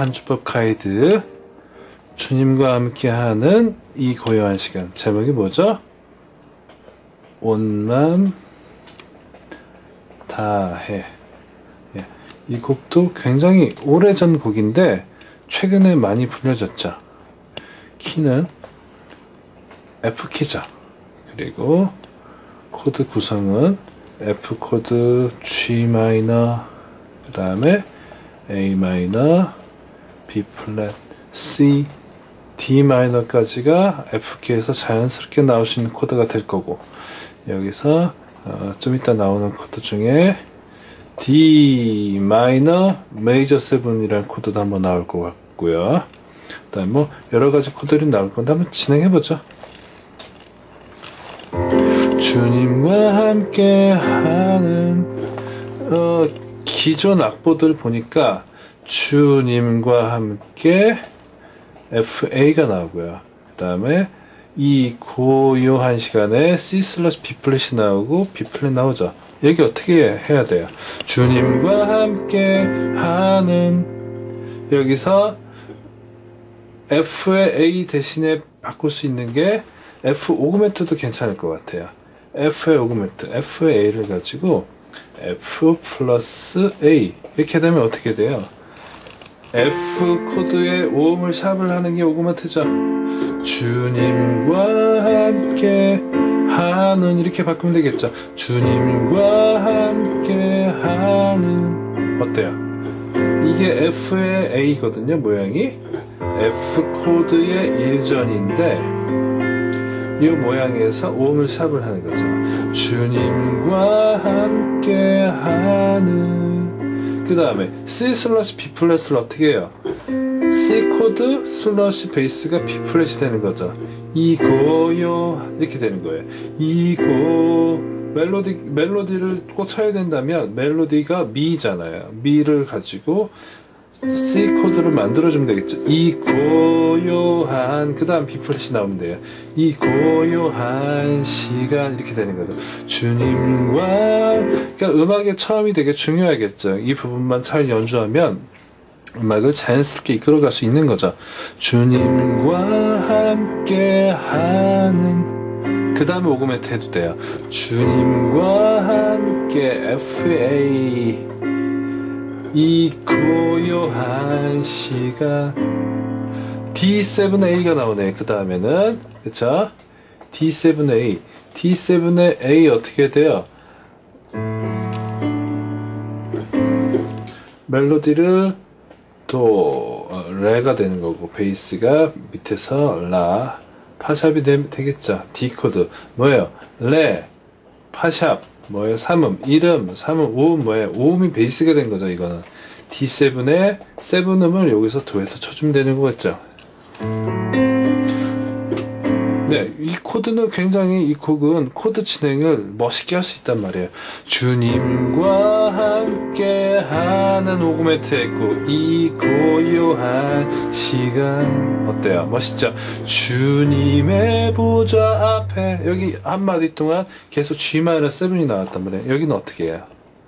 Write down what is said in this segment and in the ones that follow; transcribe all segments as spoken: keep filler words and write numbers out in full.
반주법 가이드 주님과 함께하는 이 고요한 시간. 제목이 뭐죠? 온 맘 다해. 예, 이 곡도 굉장히 오래전 곡인데 최근에 많이 불려졌죠. 키는 F키죠. 그리고 코드 구성은 F 코드, G 마이너, 그 다음에 A 마이너, B 플랫, C, D 마이너까지가 F키에서 자연스럽게 나올 수 있는 코드가 될 거고, 여기서 어, 좀 이따 나오는 코드 중에 D 마이너 메이저 세븐이라는 코드도 한번 나올 것 같고요. 그 다음에 뭐 여러가지 코드들이 나올 건데 한번 진행해보죠. 주님과 함께하는 어, 기존 악보들 보니까 주님과 함께 에프에이가 나오고요. 그 다음에 이 고요한 시간에 C 슬러시 B 플랫이 나오고 B 플랫 나오죠. 여기 어떻게 해야 돼요? 주님과 함께 하는, 여기서 F의 A 대신에 바꿀 수 있는 게 F 오그멘트도 괜찮을 것 같아요. F의 오그멘트, F의 A를 가지고 F 플러스 A 이렇게 되면 어떻게 돼요? F 코드에 오음을 샵을 하는 게 오그멘트죠. 주님과 함께 하는, 이렇게 바꾸면 되겠죠. 주님과 함께 하는, 어때요? 이게 F의 A거든요, 모양이. F 코드의 일전인데 이 모양에서 오음을 샵을 하는 거죠. 주님과 함께 하는. 그 다음에 C 슬러시 B 플랫을 어떻게 해요? C 코드 슬러시 베이스가 B 플랫이 되는 거죠. 이고요 이렇게 되는 거예요. 이고 멜로디 멜로디를 꼭 쳐야 된다면 멜로디가 미잖아요. 미를 가지고 C 코드를 만들어주면 되겠죠. 이 고요한, 그 다음 B 플랫이 나오면 돼요. 이 고요한 시간, 이렇게 되는 거죠. 주님과, 그러니까 음악의 처음이 되게 중요하겠죠. 이 부분만 잘 연주하면 음악을 자연스럽게 이끌어갈 수 있는 거죠. 주님과 함께 하는, 그 다음에 오그멘트 해도 돼요. 주님과 함께 에프에이, 이 고요한 시간. 디 세븐 에이가 나오네. 그 다음에는, 그쵸? 디 세븐 에이. 디 세븐의 A 어떻게 돼요? 멜로디를 또 어, 레가 되는 거고, 베이스가 밑에서 라, 파샵이 되, 되겠죠. D 코드 뭐예요? 레, 파샵 뭐예요? 삼음, 일음, 삼음, 오음 뭐예요? 오음이 베이스가 된 거죠. 이거는 디 세븐에 세븐음을 여기서 도에서 쳐주면 되는 거겠죠. 네, 이 코드는 굉장히, 이 곡은 코드 진행을 멋있게 할 수 있단 말이에요. 주님과 함께 하는 오그멘트 했고, 이 고요한 시간. 어때요? 멋있죠? 주님의 보좌 앞에, 여기 한마디 동안 계속 G 마이너 세븐이 나왔단 말이에요. 여기는 어떻게 해요?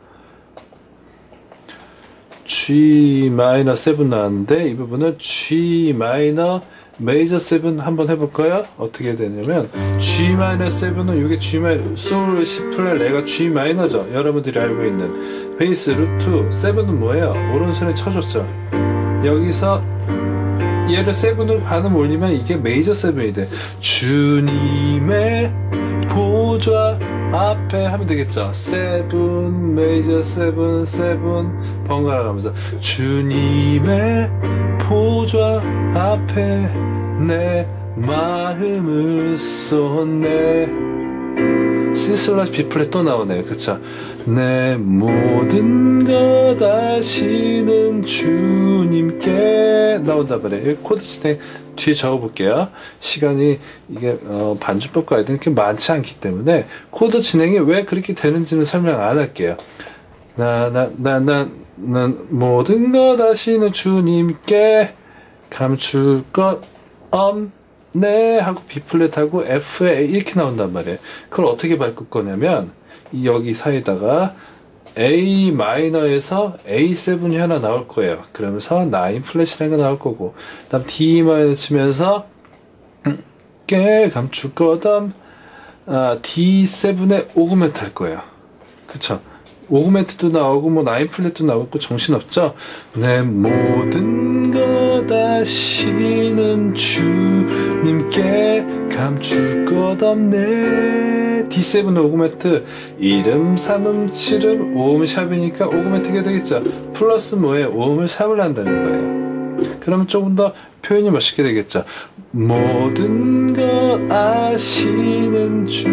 G 마이너 세븐 나왔는데, 이 부분은 G 마이너 메이저 세븐 한번 해볼까요? 어떻게 되냐면 G 마이너 세븐은 이게 G 마이너, 솔, C 플랫, 레가 G 마이너죠. 여러분들이 알고 있는 베이스, 루트, 세븐은 뭐예요? 오른손에 쳐줬죠. 여기서 얘를 세븐으로 반음 올리면 이게 메이저 세븐이 돼. 주님의 보좌 앞에 하면 되겠죠. 세븐, 메이저 세븐, 세븐 번갈아 가면서 주님의 보좌 앞에 내 마음을 쏟네. C 슬러시 B 플랫 또 나오네요. 그쵸? 내 모든 것 아시는 주님께 나온다 그래. 여기 코드 진행 뒤에 적어볼게요. 시간이 이게 어, 반주법 가이드는 그렇게 많지 않기 때문에 코드 진행이 왜 그렇게 되는지는 설명 안 할게요. 나 나 나 나 난 모든 것 아시는 주님께 감출 것 없네 하고 B 플랫하고 F에 이렇게 나온단 말이에요. 그걸 어떻게 바꿀 거냐면 여기 사이에다가 A 마이너에서 에이 세븐이 하나 나올 거예요. 그러면서 나인 플랫이라는 거 나올 거고, 그 다음 D 마이너 치면서 깨 감출 거담 아, 디 세븐에 오그멘트 할 거예요. 그쵸? 오그멘트도 나오고 뭐 나인 플랫도 나오고 정신없죠? 내 모든 것 아시는 주님께 감출 것 없네. 디 세븐 오그멘트 이름 삼음 칠음 오음 샵이니까 오그멘트가 되겠죠. 플러스 뭐에 오음을 샵을 한다는 거예요. 그러면 조금 더 표현이 멋있게 되겠죠. 모든 것 아시는 주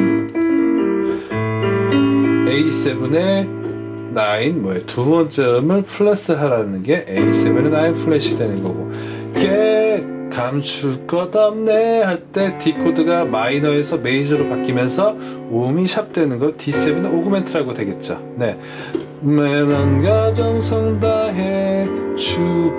에이 세븐에 나인 뭐예요? 두 번째 음을 플러스 하라는 게 에이 세븐에 나인 플랫이 되는 거고, 깨 감출 것 없네 할 때 D 코드가 마이너에서 메이저로 바뀌면서 음이 샵 되는 걸 디 세븐 오그멘트라고 되겠죠. 네. 매넌가 정성 다해 주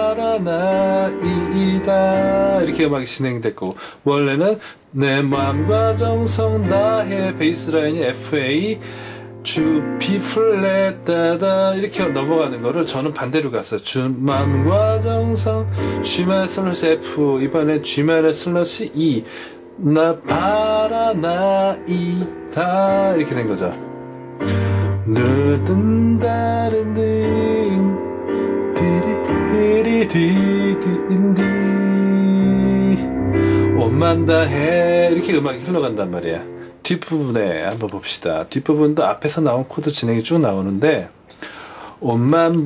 바라나이다 이렇게 음악이 진행될 거고, 원래는 내 마음과 정성 다해 베이스 라인이 에프 에이 주 B 플랫 다다 이렇게 넘어가는 거를 저는 반대로 갔어요. 주 마음과 정성 G 마이너 슬러시 F, 이번에 G 마이너 슬러시 E, 나 바라나이다 이렇게 된 거죠. 느든 다른 든 디리디리디디 온맘 다해 이렇게 음악이 흘러간단 말이야. 뒷부분에 한번 봅시다. 뒷부분도 앞에서 나온 코드 진행이 쭉 나오는데, 온맘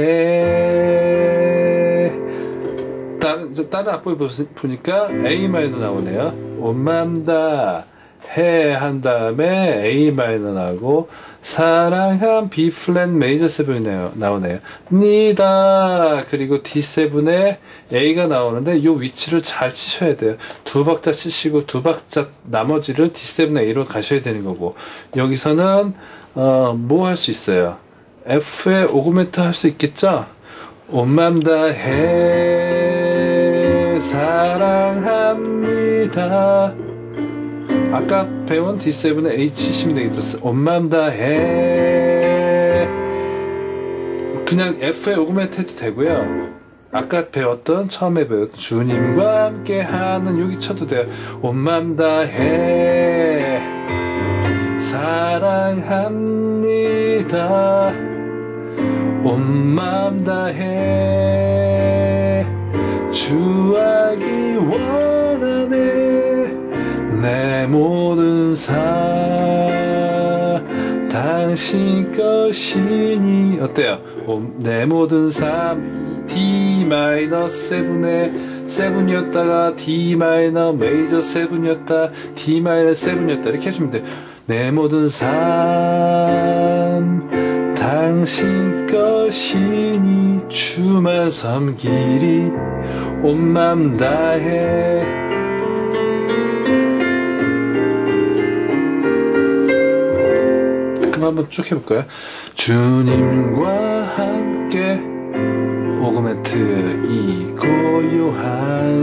다해 다른, 다른 악보에 보니까 A 마이너 나오네요. 온맘 다해 한 다음에 A 마이너 나오고, 사랑한 B 플랫 메이저 세븐이 나오네요. 니다 그리고 디 세븐에 A가 나오는데 요 위치를 잘 치셔야 돼요. 두 박자 치시고 두 박자 나머지를 디 세븐 A로 가셔야 되는 거고, 여기서는 어, 뭐 할 수 있어요? F에 오그멘트 할 수 있겠죠? 온맘 다해 사랑합니다. 아까 배운 디 세븐에 A 치시면 되겠죠. 온맘 다해 그냥 F에 오그멘트 해도 되고요. 아까 배웠던 처음에 배웠던 주님과 함께하는 여기 쳐도 돼요. 온맘 다해 사랑합니다. 온맘 다해 주하기 원하네. 내 모든 삶 당신 것이니 어때요? 내 모든 삶 D 마이너 세븐에 세븐이었다가 D 마이너 메이저 세븐이었다 D 마이너 세븐이었다 이렇게 해주면 돼요. 내 모든 삶 당신 것이니 주만 섬기리 온맘 다해. 한번 쭉 해볼까요? 주님과 함께 오그멘트 이 고요한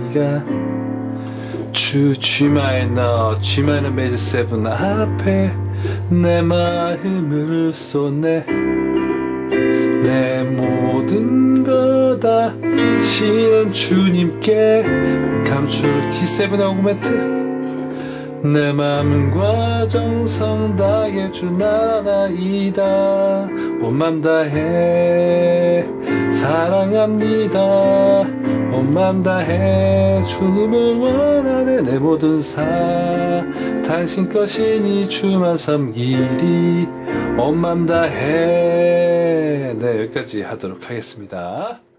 시간 주 G 마이너 G 마이너 메이저 세븐 앞에 내 마음을 쏟네. 내 모든 것 다 시는 주님께 감출 디 세븐의 오그멘트. 내 마음과 정성 다해 주 나라이다. 온맘 다해 사랑합니다. 온맘 다해 주님을 원하네. 내 모든 삶 당신 것이니 주만 섬기리. 온맘 다해. 네, 여기까지 하도록 하겠습니다.